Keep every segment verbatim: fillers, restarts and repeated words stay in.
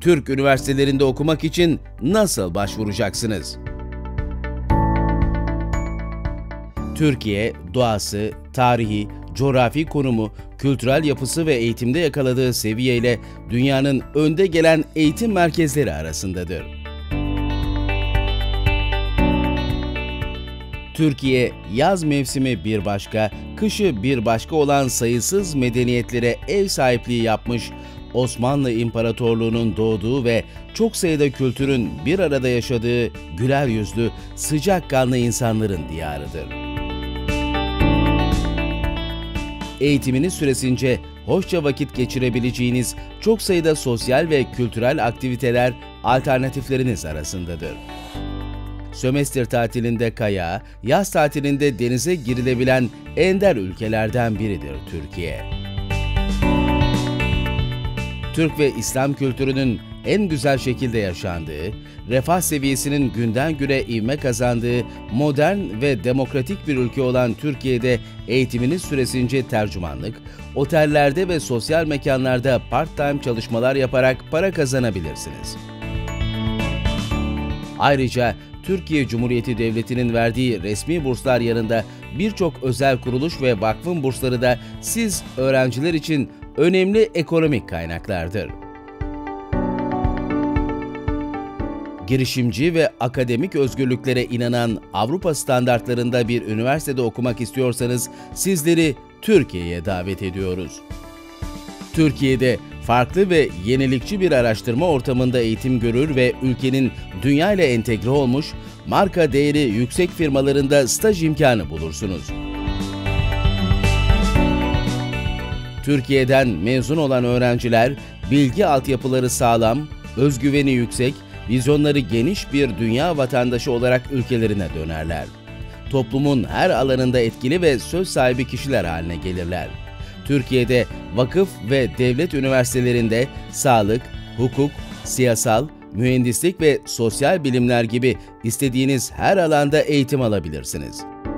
Türk üniversitelerinde okumak için nasıl başvuracaksınız? Türkiye, doğası, tarihi, coğrafi konumu, kültürel yapısı ve eğitimde yakaladığı seviyeyle dünyanın önde gelen eğitim merkezleri arasındadır. Türkiye, yaz mevsimi bir başka, kışı bir başka olan sayısız medeniyetlere ev sahipliği yapmış, Osmanlı İmparatorluğu'nun doğduğu ve çok sayıda kültürün bir arada yaşadığı güler yüzlü, sıcakkanlı insanların diyarıdır. Eğitiminiz süresince hoşça vakit geçirebileceğiniz çok sayıda sosyal ve kültürel aktiviteler alternatifleriniz arasındadır. Sömestr tatilinde kayağa, yaz tatilinde denize girilebilen ender ülkelerden biridir Türkiye. Türk ve İslam kültürünün en güzel şekilde yaşandığı, refah seviyesinin günden güne ivme kazandığı modern ve demokratik bir ülke olan Türkiye'de eğitiminiz süresince tercümanlık, otellerde ve sosyal mekanlarda part-time çalışmalar yaparak para kazanabilirsiniz. Ayrıca Türkiye Cumhuriyeti Devleti'nin verdiği resmi burslar yanında birçok özel kuruluş ve vakfın bursları da siz öğrenciler için önemli ekonomik kaynaklardır. Girişimci ve akademik özgürlüklere inanan Avrupa standartlarında bir üniversitede okumak istiyorsanız sizleri Türkiye'ye davet ediyoruz. Türkiye'de farklı ve yenilikçi bir araştırma ortamında eğitim görür ve ülkenin dünya ile entegre olmuş, marka değeri yüksek firmalarında staj imkanı bulursunuz. Türkiye'den mezun olan öğrenciler, bilgi altyapıları sağlam, özgüveni yüksek, vizyonları geniş bir dünya vatandaşı olarak ülkelerine dönerler. Toplumun her alanında etkili ve söz sahibi kişiler haline gelirler. Türkiye'de vakıf ve devlet üniversitelerinde sağlık, hukuk, siyasal, mühendislik ve sosyal bilimler gibi istediğiniz her alanda eğitim alabilirsiniz.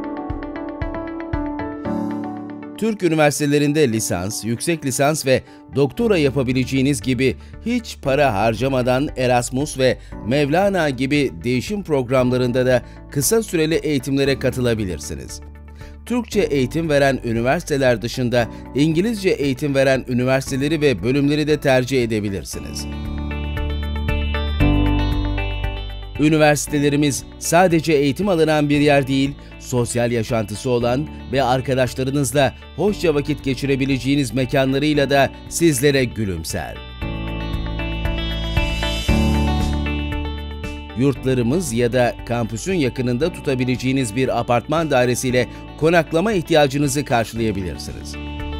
Türk üniversitelerinde lisans, yüksek lisans ve doktora yapabileceğiniz gibi hiç para harcamadan Erasmus ve Mevlana gibi değişim programlarında da kısa süreli eğitimlere katılabilirsiniz. Türkçe eğitim veren üniversiteler dışında İngilizce eğitim veren üniversiteleri ve bölümleri de tercih edebilirsiniz. Üniversitelerimiz sadece eğitim alınan bir yer değil, sosyal yaşantısı olan ve arkadaşlarınızla hoşça vakit geçirebileceğiniz mekanlarıyla da sizlere gülümser. Yurtlarımız ya da kampüsün yakınında tutabileceğiniz bir apartman dairesiyle konaklama ihtiyacınızı karşılayabilirsiniz.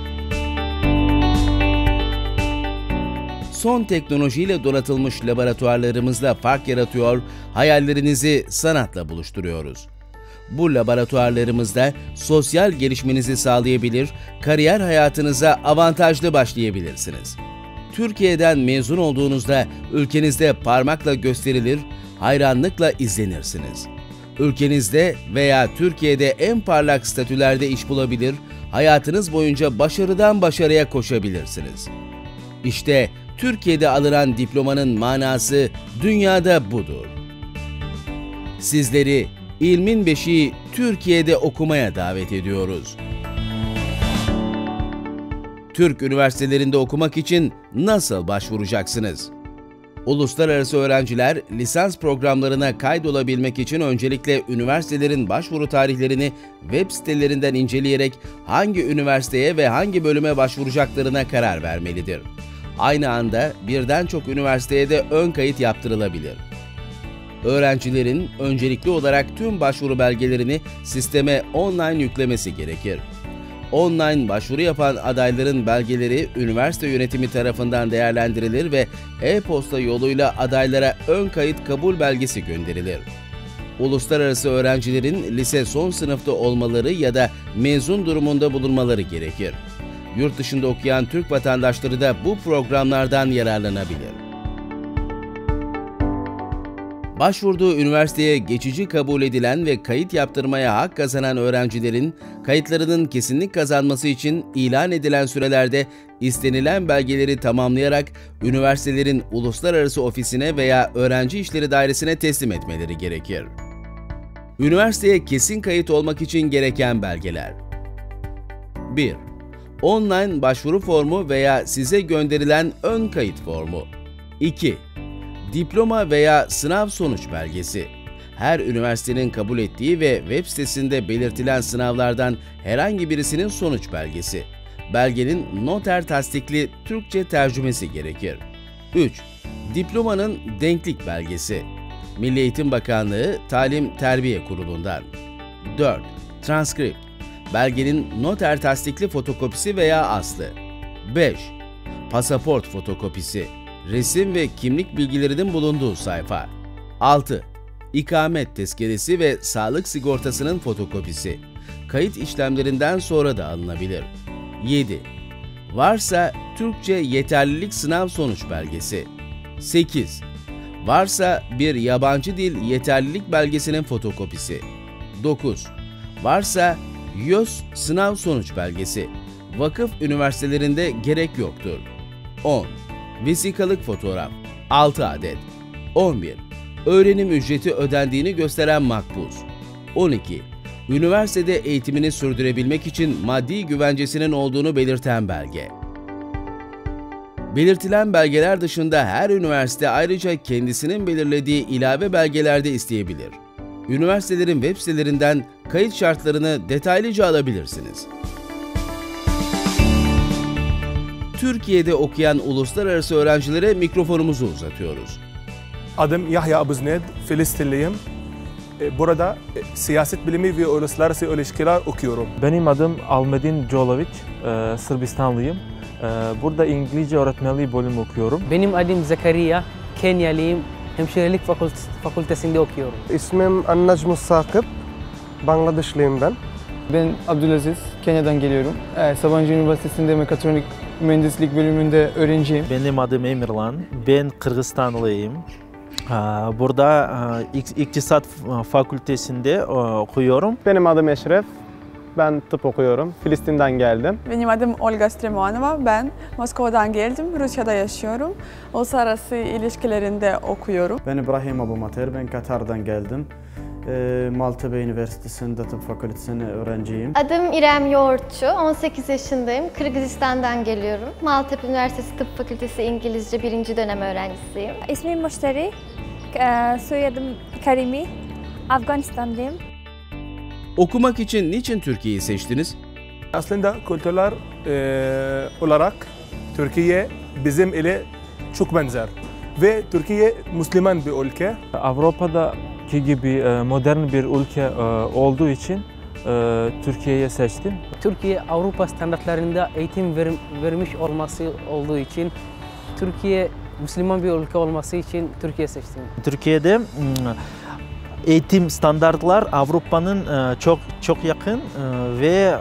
Son teknolojiyle donatılmış laboratuvarlarımızla fark yaratıyor, hayallerinizi sanatla buluşturuyoruz. Bu laboratuvarlarımızda sosyal gelişmenizi sağlayabilir, kariyer hayatınıza avantajlı başlayabilirsiniz. Türkiye'den mezun olduğunuzda ülkenizde parmakla gösterilir, hayranlıkla izlenirsiniz. Ülkenizde veya Türkiye'de en parlak statülerde iş bulabilir, hayatınız boyunca başarıdan başarıya koşabilirsiniz. İşte Türkiye'de alınan diplomanın manası dünyada budur. Sizleri İlmin Beşiği Türkiye'de okumaya davet ediyoruz. Türk üniversitelerinde okumak için nasıl başvuracaksınız? Uluslararası öğrenciler lisans programlarına kaydolabilmek için öncelikle üniversitelerin başvuru tarihlerini web sitelerinden inceleyerek hangi üniversiteye ve hangi bölüme başvuracaklarına karar vermelidir. Aynı anda birden çok üniversiteye de ön kayıt yaptırılabilir. Öğrencilerin öncelikli olarak tüm başvuru belgelerini sisteme online yüklemesi gerekir. Online başvuru yapan adayların belgeleri üniversite yönetimi tarafından değerlendirilir ve e-posta yoluyla adaylara ön kayıt kabul belgesi gönderilir. Uluslararası öğrencilerin lise son sınıfta olmaları ya da mezun durumunda bulunmaları gerekir. Yurt dışında okuyan Türk vatandaşları da bu programlardan yararlanabilir. Başvurduğu üniversiteye geçici kabul edilen ve kayıt yaptırmaya hak kazanan öğrencilerin kayıtlarının kesinlik kazanması için ilan edilen sürelerde istenilen belgeleri tamamlayarak üniversitelerin uluslararası ofisine veya öğrenci işleri dairesine teslim etmeleri gerekir. Üniversiteye kesin kayıt olmak için gereken belgeler: bir Online başvuru formu veya size gönderilen ön kayıt formu. iki Diploma veya sınav sonuç belgesi. Her üniversitenin kabul ettiği ve web sitesinde belirtilen sınavlardan herhangi birisinin sonuç belgesi. Belgenin noter tasdikli Türkçe tercümesi gerekir. üç Diplomanın denklik belgesi. Milli Eğitim Bakanlığı Talim Terbiye Kurulu'ndan. dört Transkript. Belgenin noter tasdikli fotokopisi veya aslı. beş Pasaport fotokopisi. Resim ve kimlik bilgilerinin bulunduğu sayfa. altı İkamet tezkeresi ve sağlık sigortasının fotokopisi. Kayıt işlemlerinden sonra da alınabilir. yedi Varsa Türkçe yeterlilik sınav sonuç belgesi. sekiz Varsa bir yabancı dil yeterlilik belgesinin fotokopisi. dokuz Varsa Y Ö S sınav sonuç belgesi. Vakıf üniversitelerinde gerek yoktur. on Vesikalık fotoğraf altı adet. on bir Öğrenim ücreti ödendiğini gösteren makbuz. on iki Üniversitede eğitimini sürdürebilmek için maddi güvencesinin olduğunu belirten belge. Belirtilen belgeler dışında her üniversite ayrıca kendisinin belirlediği ilave belgeler de isteyebilir. Üniversitelerin web sitelerinden kayıt şartlarını detaylıca alabilirsiniz. Türkiye'de okuyan uluslararası öğrencilere mikrofonumuzu uzatıyoruz. Adım Yahya Abuzned, Filistinliyim. Burada siyaset bilimi ve uluslararası ilişkiler okuyorum. Benim adım Almedin Jolovic, Sırbistanlıyım. Burada İngilizce öğretmenliği bölümü okuyorum. Benim adım Zekeriya, Kenyalıyım. Hemşirelik fakültesinde okuyorum. İsmim Annajmus Sakıp, Bangladeşliyim ben. Ben Abdülaziz, Kenya'dan geliyorum. Sabancı Üniversitesi'nde mekatronik mühendislik bölümünde öğrenciyim. Benim adım Emirlan, ben Kırgızistanlıyım. Burada İktisat Fakültesinde okuyorum. Benim adım Eşref, ben tıp okuyorum. Filistin'den geldim. Benim adım Olga Stremanova, ben Moskova'dan geldim. Rusya'da yaşıyorum. Uluslararası ilişkilerinde okuyorum. Ben İbrahim Abumater, ben Katar'dan geldim. Maltepe Üniversitesi'nde tıp fakültesinde öğrenciyim. Adım İrem Yoğurtçu, on sekiz yaşındayım. Kırgızistan'dan geliyorum. Maltepe Üniversitesi Tıp Fakültesi İngilizce birinci dönem öğrencisiyim. İsmim Müşteri, soyadım Karimi, Afganistan'dayım. Okumak için niçin Türkiye'yi seçtiniz? Aslında kültürler e, olarak Türkiye bizim ile çok benzer. Ve Türkiye Müslüman bir ülke. Avrupa'daki gibi modern bir ülke olduğu için Türkiye'yi seçtim. Türkiye Avrupa standartlarında eğitim ver, vermiş olması olduğu için, Türkiye Müslüman bir ülke olması için Türkiye seçtim. Türkiye'de eğitim standartlar Avrupa'nın çok çok yakın ve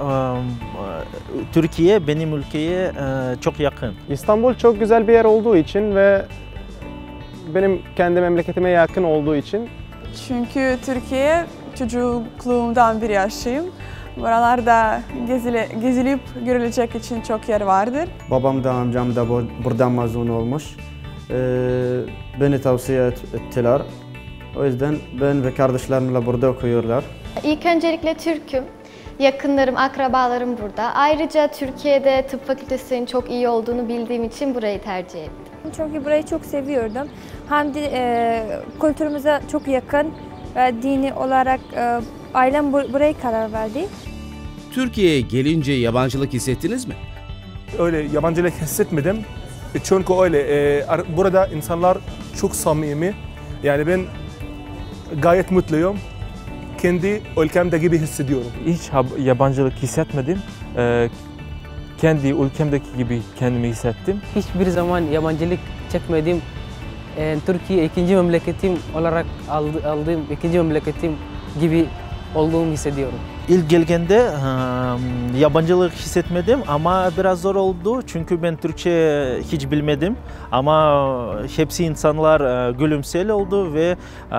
Türkiye benim ülkeye çok yakın. İstanbul çok güzel bir yer olduğu için ve benim kendi memleketime yakın olduğu için. Çünkü Türkiye çocukluğumdan beri yaşayım. Buralarda gezile, gezilip görülecek için çok yer vardır. Babam da amcam da buradan mezun olmuş. Ee, beni tavsiye ettiler. O yüzden ben ve kardeşlerimle burada okuyorlar. İlk öncelikle Türk'üm. Yakınlarım, akrabalarım burada. Ayrıca Türkiye'de tıp fakültesinin çok iyi olduğunu bildiğim için burayı tercih ettim. Çünkü burayı çok seviyordum. Hem de e, kültürümüze çok yakın ve dini olarak e, ailem buraya karar verdi. Türkiye'ye gelince yabancılık hissettiniz mi? Öyle yabancılık hissetmedim. Çünkü öyle e, burada insanlar çok samimi. Yani ben gayet mutluyum. Kendi ülkemde gibi hissediyorum. Hiç yabancılık hissetmedim. Ee, kendi ülkemdeki gibi kendimi hissettim. Hiçbir zaman yabancılık çekmedim. Ee, Türkiye ikinci memleketim olarak aldığım ikinci memleketim gibi olduğumu hissediyorum. İlk gelgende e, yabancılık hissetmedim ama biraz zor oldu çünkü ben Türkçe hiç bilmedim ama hepsi insanlar e, gülümsel oldu ve e,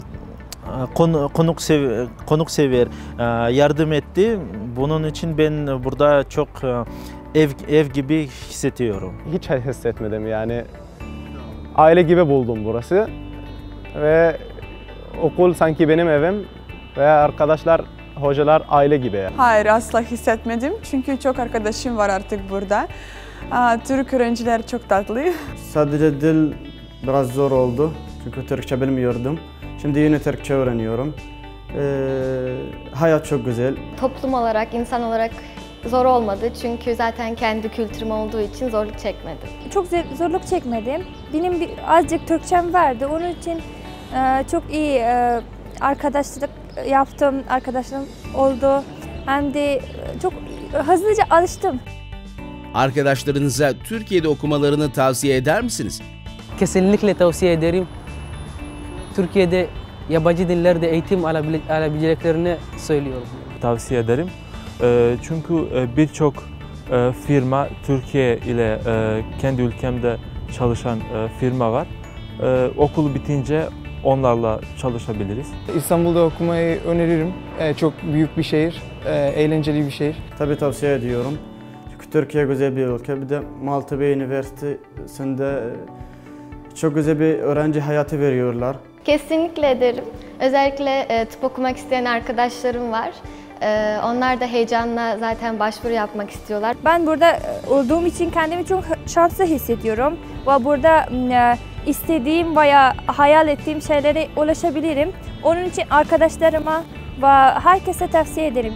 konu, konuk sever, konuk sever e, yardım etti. Bunun için ben burada çok e, ev ev gibi hissediyorum. Hiç hissetmedim yani. Aile gibi buldum burası ve okul sanki benim evim ve arkadaşlar, hocalar aile gibi. Hayır, asla hissetmedim çünkü çok arkadaşım var artık burada. Aa, Türk öğrenciler çok tatlı. Sadece dil biraz zor oldu çünkü Türkçe bilmiyordum. Şimdi yine Türkçe öğreniyorum. Ee, hayat çok güzel. Toplum olarak, insan olarak zor olmadı çünkü zaten kendi kültürüm olduğu için zorluk çekmedim. Çok zorluk çekmedim. Benim bir, azıcık Türkçem vardı. Onun için e, çok iyi e, arkadaşlık yaptım, arkadaşlarım oldu. Hem de çok hızlıca alıştım. Arkadaşlarınıza Türkiye'de okumalarını tavsiye eder misiniz? Kesinlikle tavsiye ederim. Türkiye'de yabancı dillerde eğitim alabileceklerini söylüyorum. Tavsiye ederim. Çünkü birçok firma Türkiye ile kendi ülkemde çalışan firma var. Okulu bitince onlarla çalışabiliriz. İstanbul'da okumayı öneririm. Çok büyük bir şehir, eğlenceli bir şehir. Tabii tavsiye ediyorum. Çünkü Türkiye güzel bir ülke. Bir de Maltepe Üniversitesi'nde çok güzel bir öğrenci hayatı veriyorlar. Kesinlikle ederim. Özellikle tıp okumak isteyen arkadaşlarım var. Onlar da heyecanla zaten başvuru yapmak istiyorlar. Ben burada olduğum için kendimi çok şanslı hissediyorum. Ve burada istediğim veya hayal ettiğim şeylere ulaşabilirim. Onun için arkadaşlarıma ve herkese tavsiye ederim.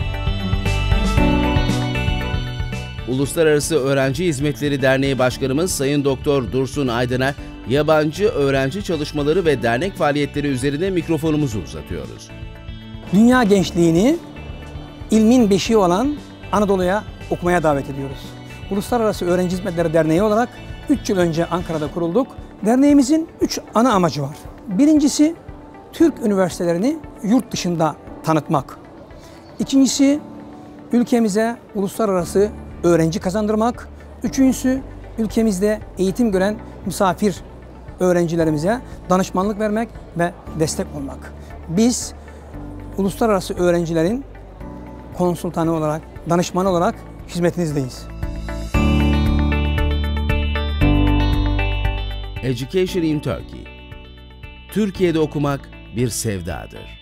Uluslararası Öğrenci Hizmetleri Derneği Başkanımız Sayın Doktor Dursun Aydın'a yabancı öğrenci çalışmaları ve dernek faaliyetleri üzerine mikrofonumuzu uzatıyoruz. Dünya gençliğini ilmin beşiği olan Anadolu'ya okumaya davet ediyoruz. Uluslararası Öğrenci Hizmetleri Derneği olarak üç yıl önce Ankara'da kurulduk. Derneğimizin üç ana amacı var. Birincisi Türk üniversitelerini yurt dışında tanıtmak. İkincisi ülkemize uluslararası öğrenci kazandırmak. Üçüncüsü ülkemizde eğitim gören misafir öğrencilerimize danışmanlık vermek ve destek olmak. Biz uluslararası öğrencilerin konsultanı olarak, danışmanı olarak hizmetinizdeyiz. Education in Turkey. Türkiye'de okumak bir sevdadır.